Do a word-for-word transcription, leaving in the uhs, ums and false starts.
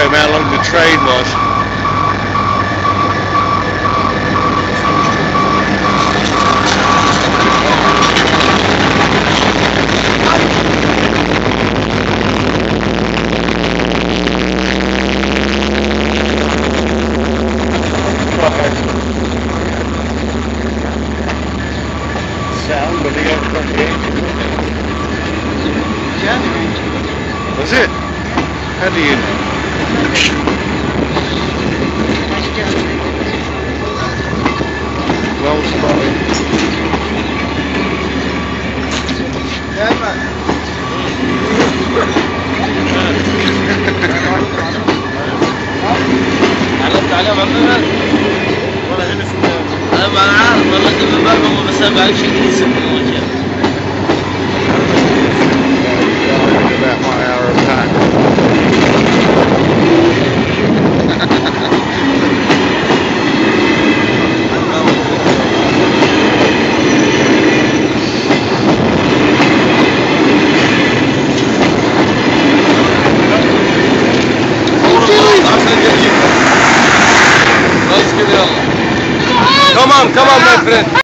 show him how long the train was. Sound, but he hasn't got the engine. Yeah, the engine. Was it? How do you know? Well spotted. Yeah, man. علقت عليه محمد والله هنا في انا ما عارف والله ده بباب هم بس ما بعرفش انجليزي من الوجه About my hour of time. Come on, come on my friend.